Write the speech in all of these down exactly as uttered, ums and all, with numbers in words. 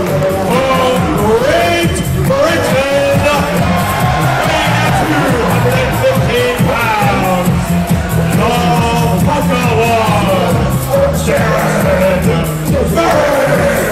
from Great Britain, weighing at two hundred fifteen pounds, the Pucker One, Jared Ferry.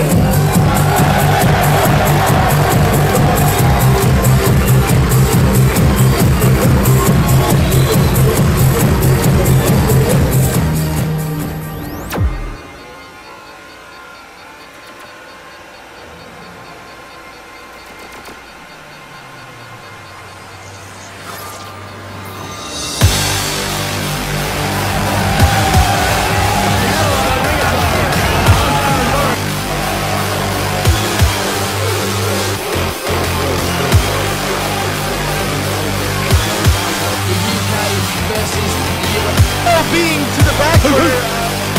Being to the back.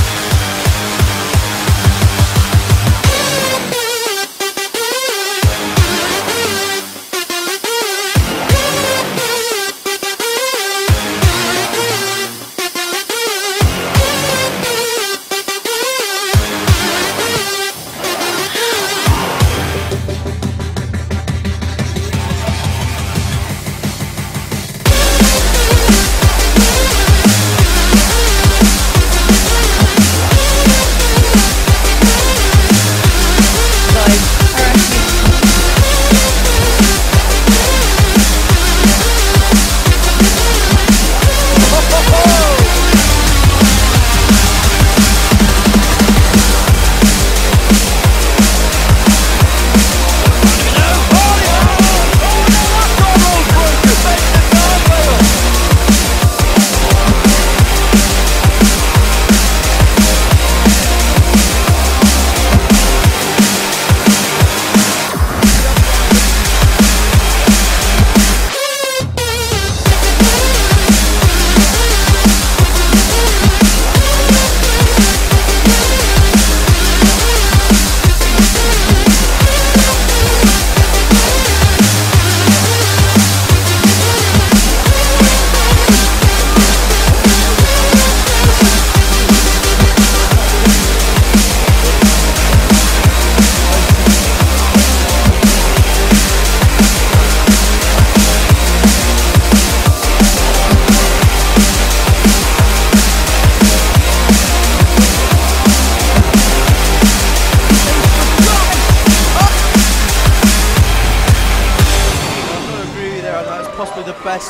Possibly the best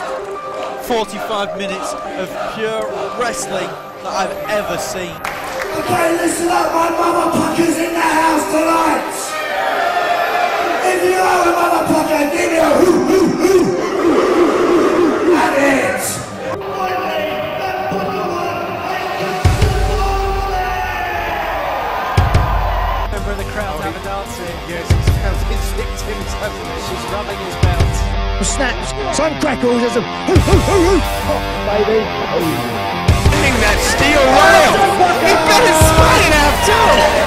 forty-five minutes of pure wrestling that I've ever seen. Okay, listen up, my motherfuckers in the house tonight. If you are a motherfucker, give me a hoo hoo hoo. And it. Remember the crowd have a dancing. Yes, his victims, she's rubbing his belt. Snaps, some crackles, there's a hoo hoo hoo hoo, hot baby. That steel rail! He's got his spine out too!